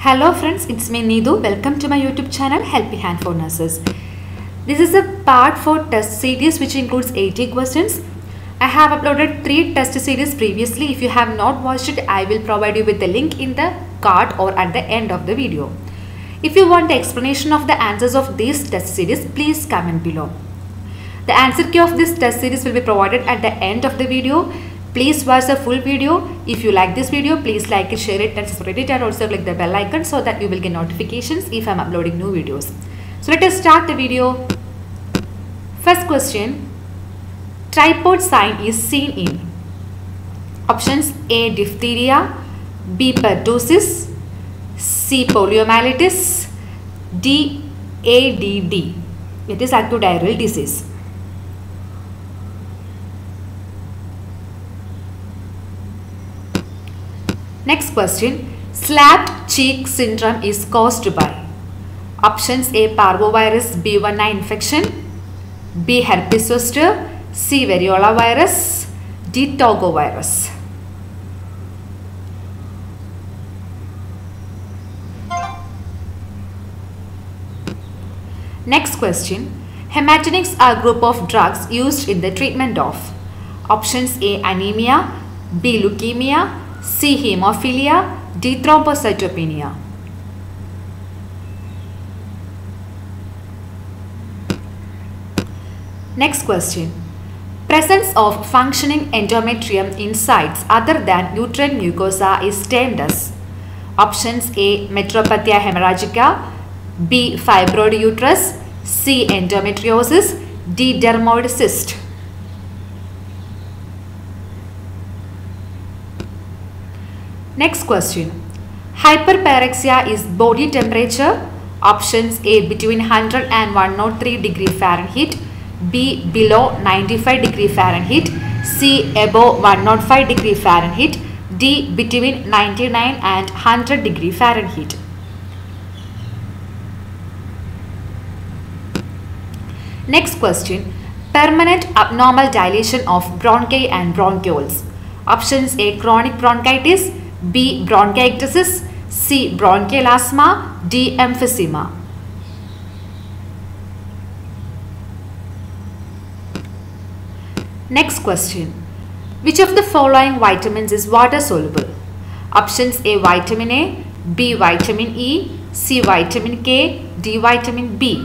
Hello friends, it's me Needu. Welcome to my YouTube channel Helping Hand for Nurses. This is a part 4 test series which includes 80 questions. I have uploaded 3 test series previously. If you have not watched it, I will provide you with the link in the card or at the end of the video. If you want the explanation of the answers of this test series, please comment below. The answer key of this test series will be provided at the end of the video. Please watch the full video. If you like this video, please like it, share it and subscribe it, and also click the bell icon so that you will get notifications if I am uploading new videos. So let us start the video. First question. Tripod sign is seen in options A. Diphtheria, B. Pertussis, C. Poliomyelitis, D. ADD. It is acute diarrheal disease. Next question. Slapped cheek syndrome is caused by options A. Parvovirus B1I infection, B. herpes zoster, C. variola virus, D. Togo virus. Next question. Hematinics are a group of drugs used in the treatment of options A. anemia, B. leukemia, C. hemophilia, D. thrombocytopenia. Next question. Presence of functioning endometrium in sites other than uterine mucosa is termed as options A. metropathia hemorrhagica, B. fibroid uterus, C. endometriosis, D. dermoid cyst. Next question. Hyperpyrexia is body temperature. Options A. between 100 and 103 degree Fahrenheit, B. below 95 degree Fahrenheit, C. above 105 degree Fahrenheit, D. between 99 and 100 degree Fahrenheit. Next question. Permanent abnormal dilation of bronchi and bronchioles. Options A. chronic bronchitis, B. bronchiectasis, C. bronchial asthma, D. emphysema. Next question. Which of the following vitamins is water soluble? Options A. vitamin A, B. vitamin E, C. vitamin K, D. vitamin B.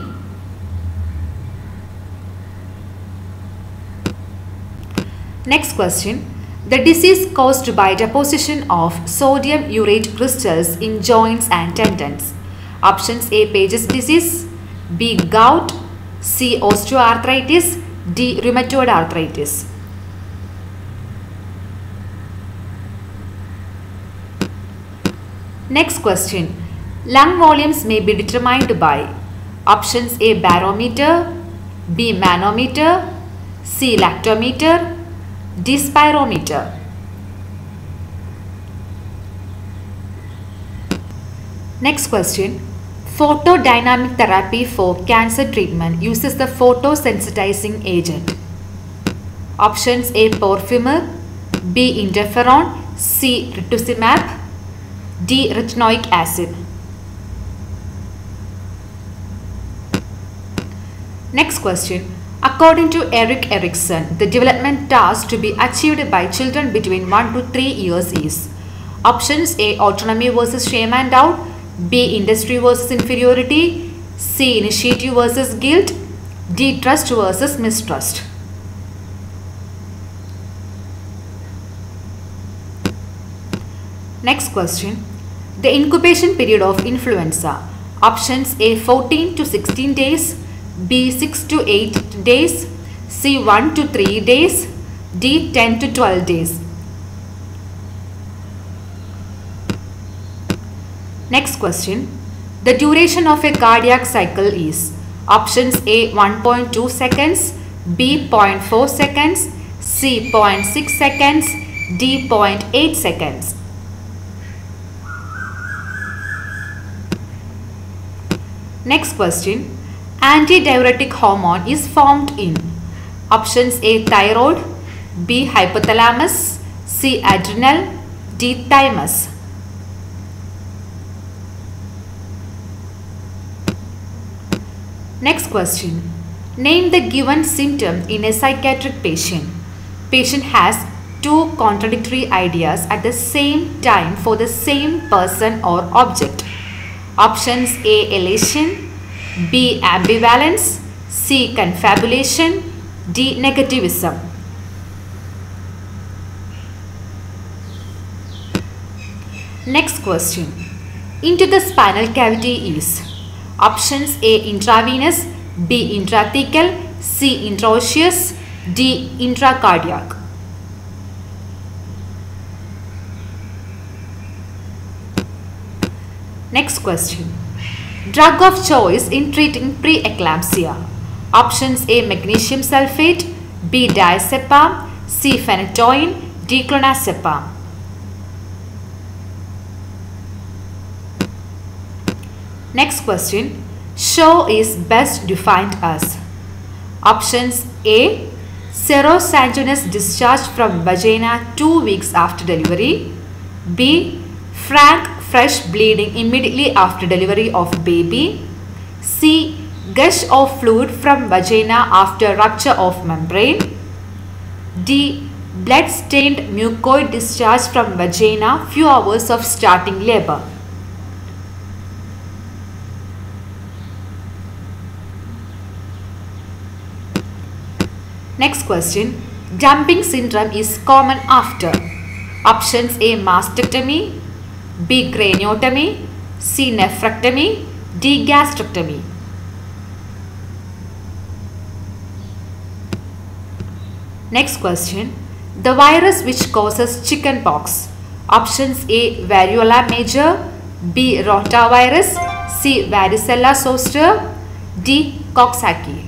Next question. The disease caused by deposition of sodium urate crystals in joints and tendons. Options A. Paget's disease, B. gout, C. osteoarthritis, D. rheumatoid arthritis. Next question. Lung volumes may be determined by options A. barometer, B. manometer, C. lactometer, D. spirometer. Next question. Photodynamic therapy for cancer treatment uses the photosensitizing agent. Options A. porphyrin, B. interferon, C. rituximab, D. retinoic acid. Next question. According to Erik Erikson, the development task to be achieved by children between 1 to 3 years is options A. autonomy versus shame and doubt, B. industry versus inferiority, C. initiative versus guilt, D. trust versus mistrust. Next question. The incubation period of influenza. Options A. 14 to 16 days, B. 6 to 8 days, C. 1 to 3 days, D. 10 to 12 days. Next question. The duration of a cardiac cycle is options A. 1.2 seconds, B. 0.4 seconds, C. 0.6 seconds, D. 0.8 seconds. Next question. Antidiuretic hormone is formed in options A. thyroid, B. hypothalamus, C. adrenal, D. thymus. Next question. Name the given symptom in a psychiatric patient. Patient has two contradictory ideas at the same time for the same person or object. Options A. Elation, B. Ambivalence, C. Confabulation, D. Negativism. Next question. Into the spinal cavity is options A. Intravenous, B. Intrathecal, C. Intraosseous, D. Intracardiac. Next question. Drug of choice in treating preeclampsia. Options A. Magnesium sulfate, B. Diazepam, C. Phenytoin, D. Clonazepam. Next question. Show is best defined as options A. Serosanguinous discharge from vagina 2 weeks after delivery, B. Frank fresh bleeding immediately after delivery of baby, C. Gush of fluid from vagina after rupture of membrane, D. Blood stained mucoid discharge from vagina few hours of starting labor. Next question. Dumping syndrome is common after options A. Mastectomy, B. Craniotomy, C. Nephrectomy, D. Gastrectomy. Next question. The virus which causes chickenpox. Options A. Variola major, B. rotavirus, C. Varicella zoster, D. Coxsackie.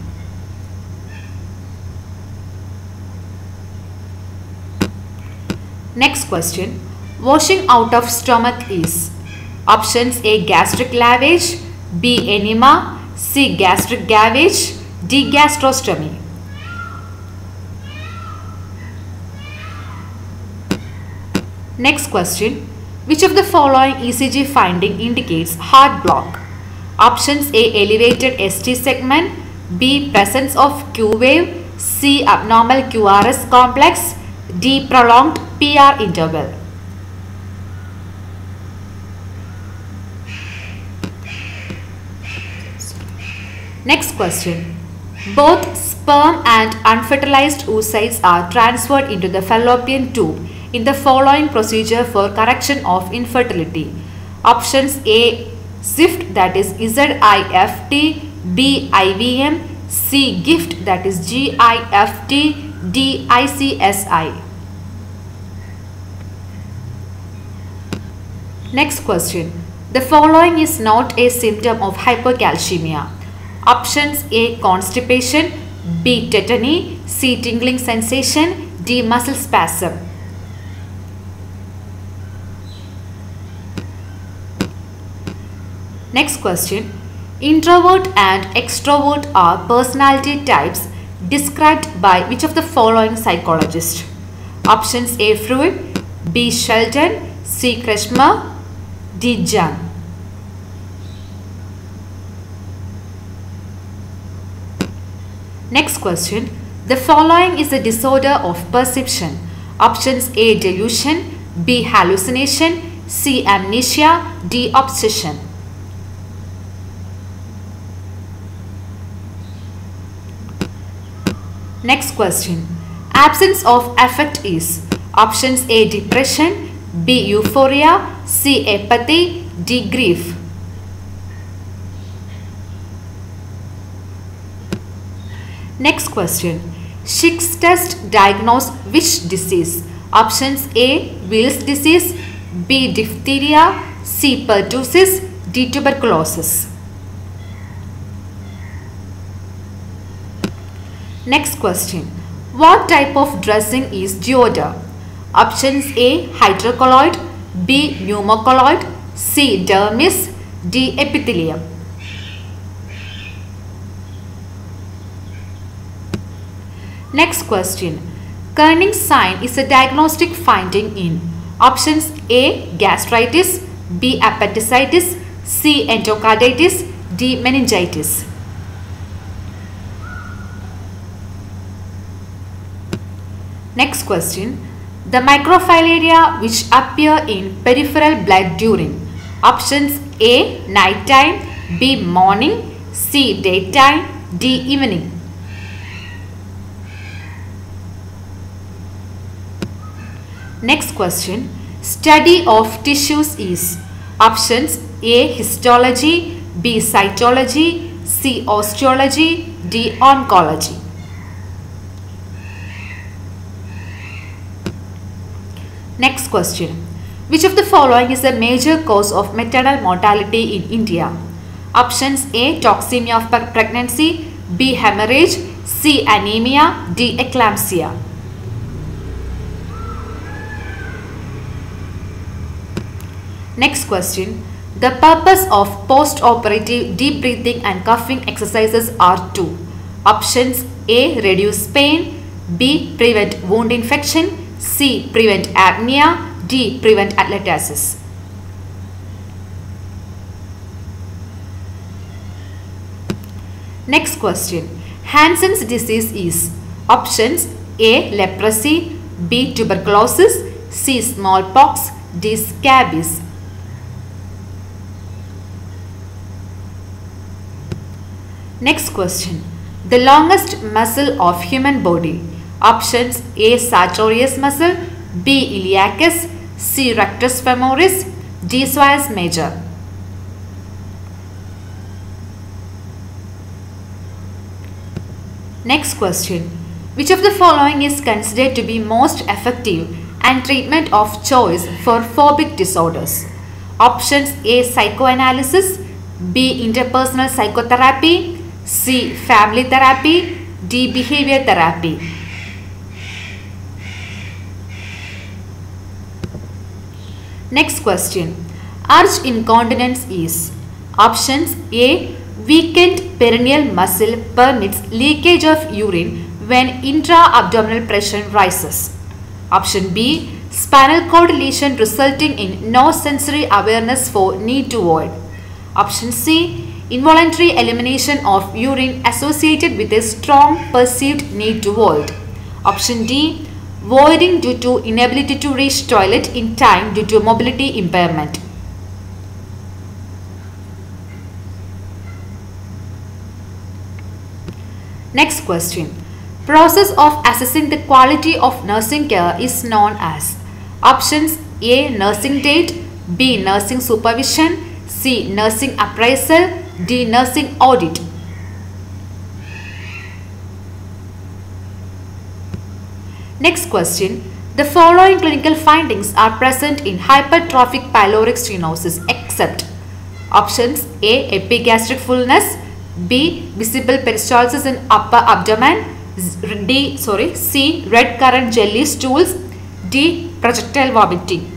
Next question. Washing out of stomach is options A. Gastric lavage, B. Enema, C. Gastric gavage, D. Gastrostomy. Next question. Which of the following ECG finding indicates heart block? Options A. Elevated ST segment, B. Presence of Q wave, C. Abnormal QRS complex, D. Prolonged PR interval. Next question. Both sperm and unfertilized oocytes are transferred into the fallopian tube in the following procedure for correction of infertility. Options A. ZIFT, that is ZIFT, B. IVM, C. GIFT, that is GIFT, D. ICSI. Next question. The following is not a symptom of hypercalcemia. Options A. Constipation, B. Tetany, C. Tingling sensation, D. Muscle spasm. Next question. Introvert and extrovert are personality types described by which of the following psychologists? Options A. Freud, B. Sheldon, C. Kretschmer, D. Jung. Next question. The following is a disorder of perception. Options A. Delusion, B. Hallucination, C. Amnesia, D. Obsession. Next question. Absence of affect is options A. Depression, B. Euphoria, C. Apathy, D. Grief. Next question. Schick's test diagnose which disease? Options A. Weil's disease, B. Diphtheria, C. pertussis, D. Tuberculosis. Next question. What type of dressing is deodar? Options A. Hydrocolloid, B. pneumocolloid, C. dermis, D. epithelium. Next question. Kerning sign is a diagnostic finding in options A. Gastritis, B. Appendicitis, C. Endocarditis, D. Meningitis. Next question. The microfilaria which appear in peripheral blood during options A. Nighttime, B. Morning, C. Daytime, D. Evening. Next question. Study of tissues is options A. Histology, B. Cytology, C. Osteology, D. Oncology. Next question. Which of the following is a major cause of maternal mortality in India? Options A. Toxemia of pregnancy, B. Hemorrhage, C. Anemia, D. Eclampsia. Next question. The purpose of post-operative deep breathing and coughing exercises are to options A. Reduce pain, B. Prevent wound infection, C. Prevent apnea, D. Prevent atelectasis. Next question. Hansen's disease is options A. Leprosy, B. Tuberculosis, C. Smallpox, D. Scabies. Next question. The longest muscle of human body. Options A. sartorius muscle, B. iliacus, C. rectus femoris, D. psoas major. Next question. Which of the following is considered to be most effective and treatment of choice for phobic disorders? Options A. Psychoanalysis, B. Interpersonal psychotherapy, C. Family therapy, D. Behavior therapy. Next question. Arch incontinence is options A. Weakened perineal muscle permits leakage of urine when intra-abdominal pressure rises. Option B. Spinal cord lesion resulting in no sensory awareness for need to void. Option C. Involuntary elimination of urine associated with a strong perceived need to void. Option D. Voiding due to inability to reach toilet in time due to mobility impairment. Next question. Process of assessing the quality of nursing care is known as options A. Nursing date, B. Nursing supervision, C. Nursing appraisal, D. Nursing audit. Next question. The following clinical findings are present in hypertrophic pyloric stenosis except options A. Epigastric fullness, B. Visible peristalsis in upper abdomen, C. Red currant jelly stools, D. Projectile vomiting.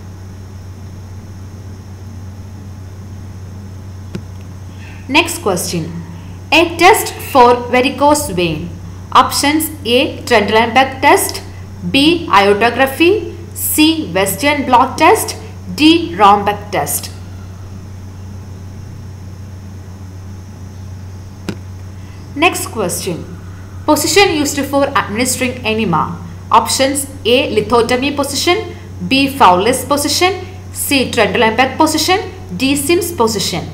Next question. A test for varicose vein. Options A. Trendelenburg test, B. Iotography, C. Western blot test, D. Rombeck test. Next question. Position used for administering enema. Options A. Lithotomy position, B. Fowler's position, C. Trendelenburg position, D. Sims position.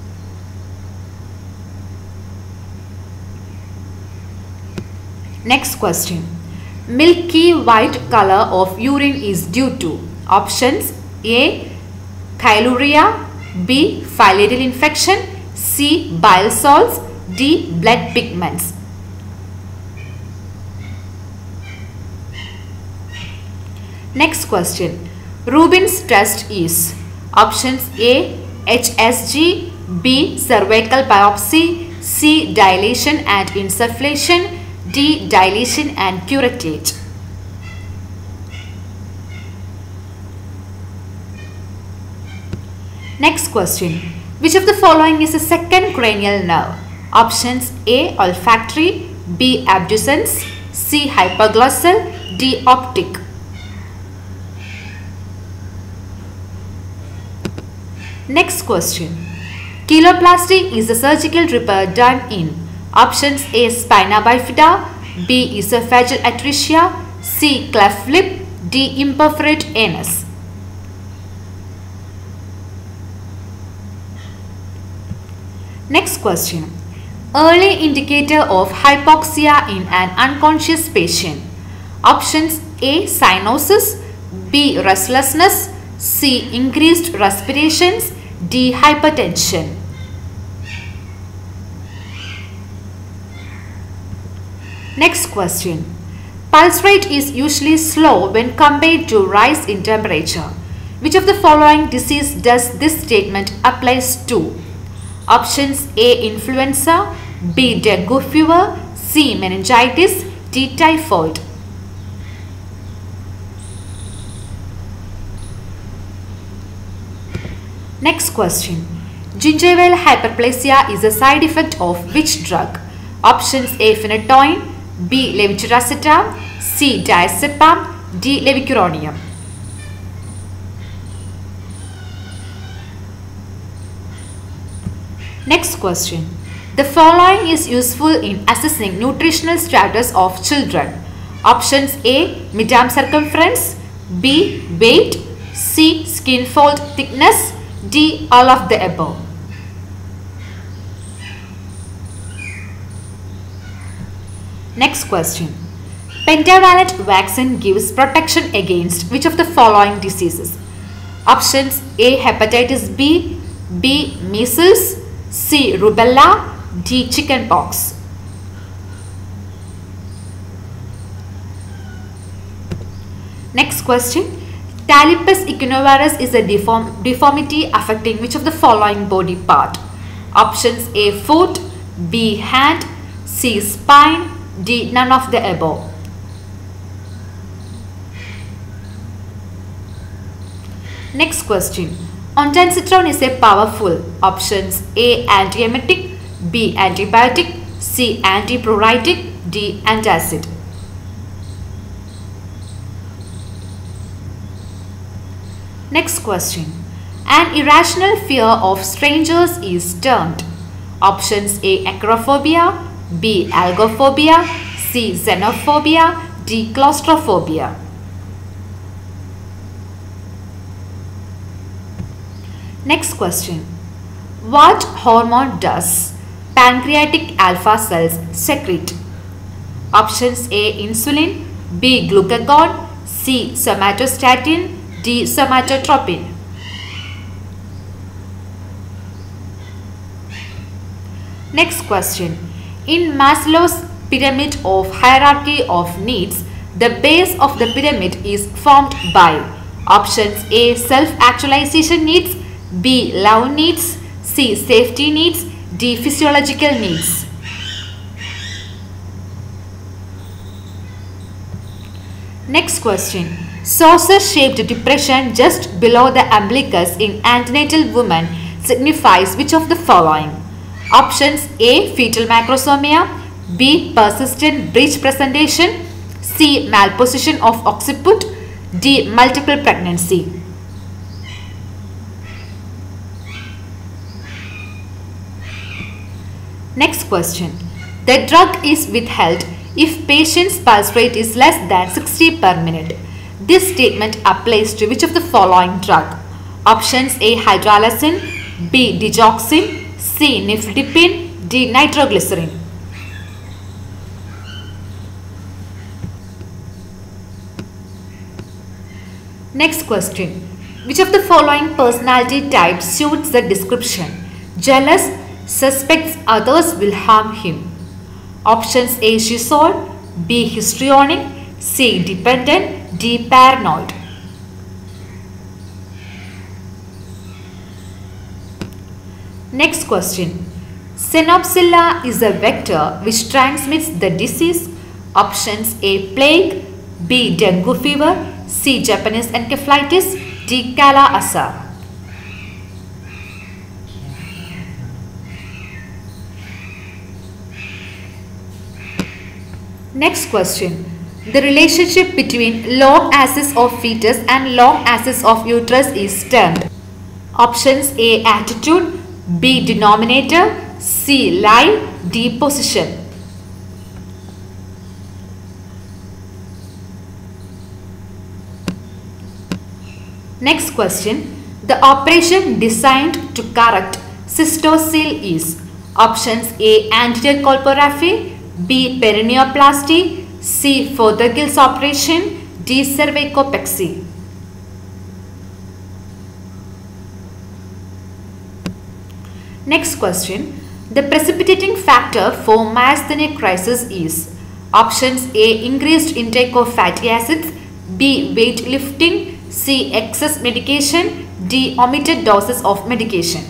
Next question. Milky white color of urine is due to options A. Chyluria, B. Filial infection, C. Bile salts, D. Blood pigments. Next question. Rubin's test is options A. HSG, B. Cervical biopsy, C. Dilation and insufflation, D. Dilation and curettage. Next question. Which of the following is a second cranial nerve? Options A. Olfactory, B. Abducens, C. Hypoglossal, D. Optic. Next question. Cheiloplasty is a surgical repair done in options A. Spina bifida, B. Esophageal atresia, C. Cleft lip, D. Imperforate anus. Next question. Early indicator of hypoxia in an unconscious patient. Options: A. Cyanosis, B. Restlessness, C. Increased respirations, D. Hypertension. Next question. Pulse rate is usually slow when compared to rise in temperature. Which of the following disease does this statement applies to? Options: A. Influenza, B. Dengue fever, C. Meningitis, D. Typhoid. Next question. Gingival hyperplasia is a side effect of which drug? Options: A. Phenytoin, B. Levetiracetam, C. Diazepam, D. Levicuronium. Next question. The following is useful in assessing nutritional status of children. Options: A. Midterm circumference, B. Weight, C. Skin fold thickness, D. All of the above. Next question. Pentavalent vaccine gives protection against which of the following diseases? Options: A. Hepatitis B, B. Measles, C. Rubella, D. Chickenpox. Next question. Talipes equinovarus is a deformity affecting which of the following body part? Options: A. Foot, B. Hand, C. Spine, D. None of the above. Next question. Ondansetron is a powerful. Options: A. Antiemetic, B. Antibiotic, C. Antipruritic, D. Antacid. Next question. An irrational fear of strangers is termed. Options: A. Acrophobia, B. Algophobia, C. Xenophobia, D. Claustrophobia. Next question. What hormone does pancreatic alpha cells secrete? Options: A. Insulin, B. Glucagon, C. Somatostatin, D. Somatotropin. Next question. In Maslow's pyramid of hierarchy of needs, the base of the pyramid is formed by options: A. Self-actualization needs, B. Love needs, C. Safety needs, D. Physiological needs. Next question. Saucer-shaped depression just below the umbilicus in antenatal women signifies which of the following? Options: A. Fetal macrosomia, B. Persistent breech presentation, C. Malposition of occiput, D. Multiple pregnancy. Next question. The drug is withheld if patient's pulse rate is less than 60 per minute. This statement applies to which of the following drug? Options: A. Hydralazine, B. Digoxin, C. Nifedipine, D. Nitroglycerin. Next question. Which of the following personality types suits the description? Jealous, suspects others will harm him. Options: A. Schizoid, B. Histrionic, C. Dependent, D. Paranoid. Next question. Xenopsilla is a vector which transmits the disease. Options: A. Plague, B. Dengue fever, C. Japanese encephalitis, D. Kala-Azar. Next question. The relationship between long axis of fetus and long axis of uterus is termed. Options: A. Attitude, B. Denominator, C. Lie, D. position. Next question. The operation designed to correct cystocele is options A. anterior colporrhaphy, B. perineoplasty, C. Fothergill's operation, D. cervicopexy. Next question. The precipitating factor for myasthenic crisis is options A. increased intake of fatty acids, B. weightlifting, C. excess medication, D. omitted doses of medication.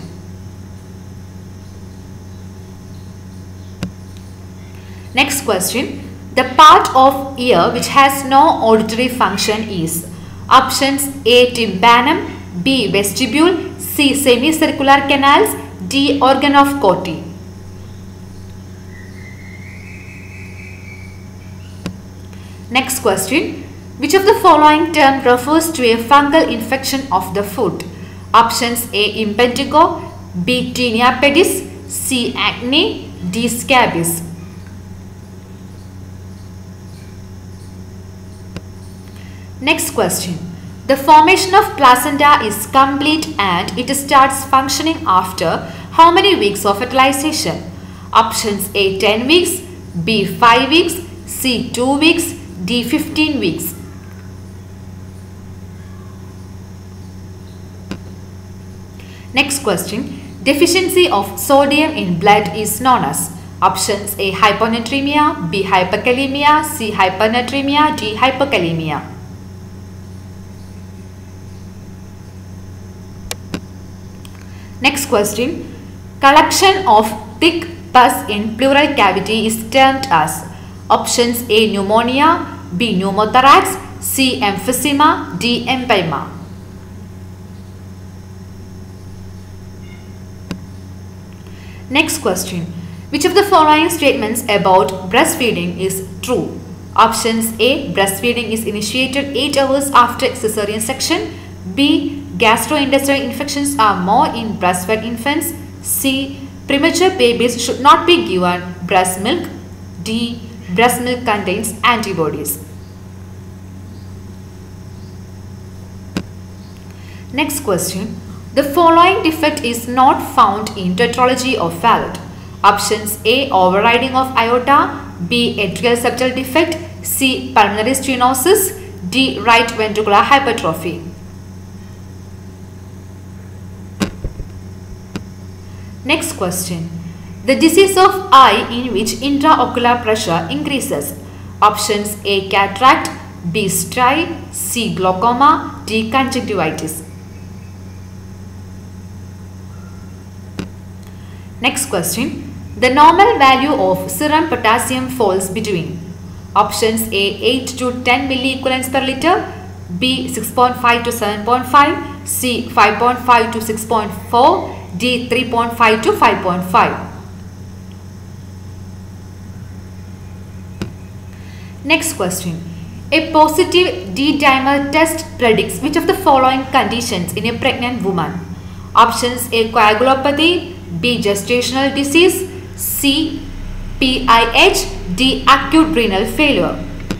Next question. The part of ear which has no auditory function is options A. tympanum, B. vestibule, C. semicircular canals, D. organ of Corti. Next question. Which of the following term refers to a fungal infection of the foot? Options A. impetigo, B. tinea pedis, C. acne, D. scabies. Next question. The formation of placenta is complete and it starts functioning after how many weeks of fertilization? Options A. 10 weeks, B. 5 weeks, C. 2 weeks, D. 15 weeks. Next question. Deficiency of sodium in blood is known as options A. hyponatremia, B. hyperkalemia, C. hypernatremia, D. hyperkalemia. Next question. Collection of thick pus in pleural cavity is termed as options A. pneumonia, B. pneumothorax, C. emphysema, D. empyema. Next question. Which of the following statements about breastfeeding is true? Options A. Breastfeeding is initiated 8 hours after cesarean section. B. Gastrointestinal infections are more in breastfed infants. C. Premature babies should not be given breast milk. D. Breast milk contains antibodies. Next question. The following defect is not found in tetralogy of Fallot. Options A. Overriding of aorta, B. Atrial septal defect, C. Pulmonary stenosis, D. Right ventricular hypertrophy. Next question. The disease of eye in which intraocular pressure increases. Options A. Cataract, B. Strie, C. Glaucoma, D. Conjunctivitis. Next question. The normal value of serum potassium falls between options A. 8 to 10 milliequivalents per liter, B. 6.5 to 7.5, C. 5.5 to 6.4, D. 3.5 to 5.5. Next question. A positive D-dimer test predicts which of the following conditions in a pregnant woman? Options A. Coagulopathy, B. Gestational disease, C. PIH, D. Acute renal failure.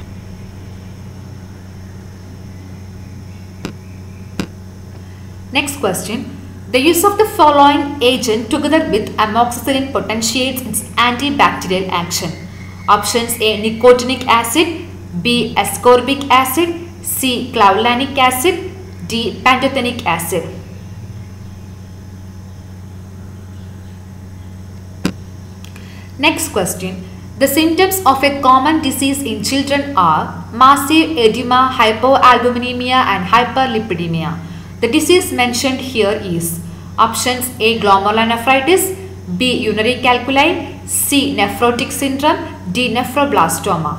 Next question. The use of the following agent together with amoxicillin potentiates its antibacterial action. Options A. Nicotinic acid, B. ascorbic acid, C. clavulanic acid, D. pantothenic acid. Next question. The symptoms of a common disease in children are massive edema, hypoalbuminemia and hyperlipidemia. The disease mentioned here is options A. glomerulonephritis, B. urinary calculi, C. nephrotic syndrome, D. nephroblastoma.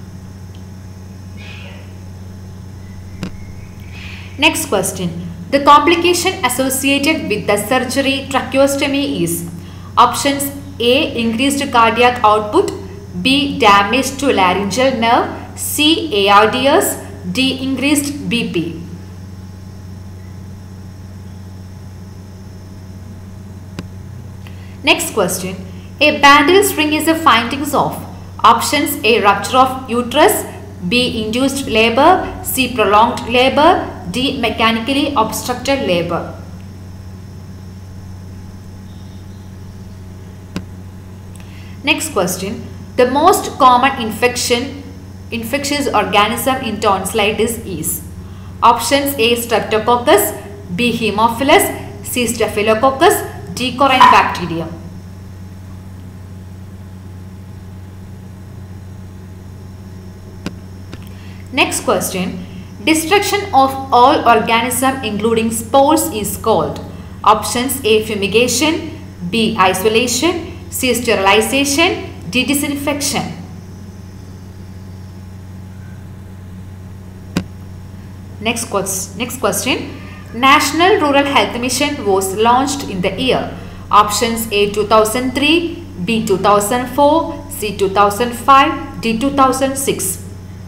Next question. The complication associated with the surgery tracheostomy is options A. increased cardiac output, B. damage to laryngeal nerve, C. ARDS, D. increased BP. Next question. A Bandel string is the findings of options A. rupture of uterus, B. induced labor, C. prolonged labor, D. Mechanically obstructed labor. Next question. The most common infectious organism in tonsillitis is options A. Streptococcus, B. Haemophilus, C. Staphylococcus, D. Corynebacterium. Next question. Destruction of all organisms including spores is called options A. Fumigation, B. Isolation, C. Sterilization, D. Disinfection. Next question. National Rural Health Mission was launched in the year options A. 2003, B. 2004, C. 2005, D. 2006.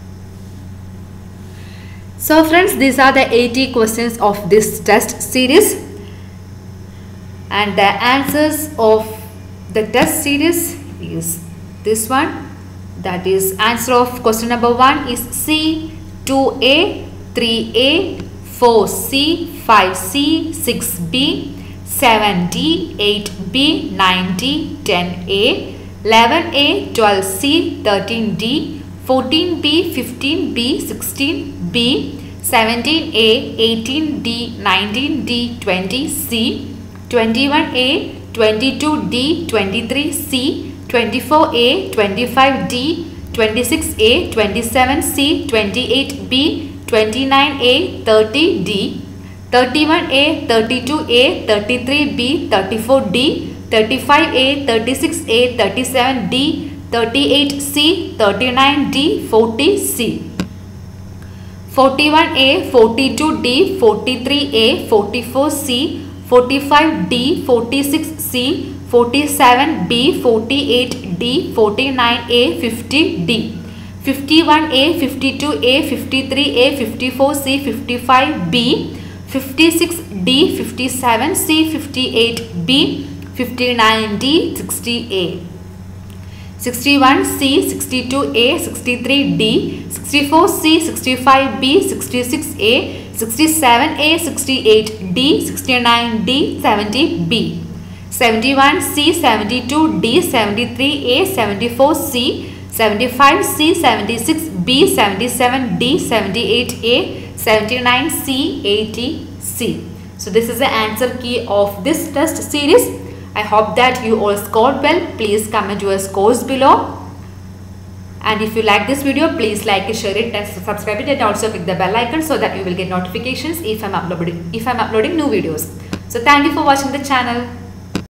So friends, these are the 80 questions of this test series, and the answers of the test series is this one, that is answer of question number 1 is C, 2A, 3A, 4C, 5C, 6B, 7D, 8B, 9D, 10A, 11A, 12C, 13D, 14B, 15B, 16B, 17A, 18D, 19D, 20C, 21A, 22D, 23C, 24A, 25D, 26A, 27C, 28B, 29A, 30D, 31A, 32A, 33B, 34D, 35A, 36A, 37D, 38C, 39D, 40C, 41A, 42D, 43A, 44C, 45D, 46C, 47B, 48D, 49A, 50D, 51A, 52A, 53A, 54C, 55B, 56D, 57C, 58B, 59D, 60A, 61C, 62A, 63D, 64C, 65B, 66A, 67A, 68D, 69D, 70B, 71C, 72D, 73A, 74C, 75C, 76B, 77D, 78A, 79C, 80C. So this is the answer key of this test series. I hope that you all scored well. Please comment your scores below. And if you like this video, please like it, share it, and subscribe it, and also click the bell icon so that you will get notifications if I'm uploading new videos. So thank you for watching the channel.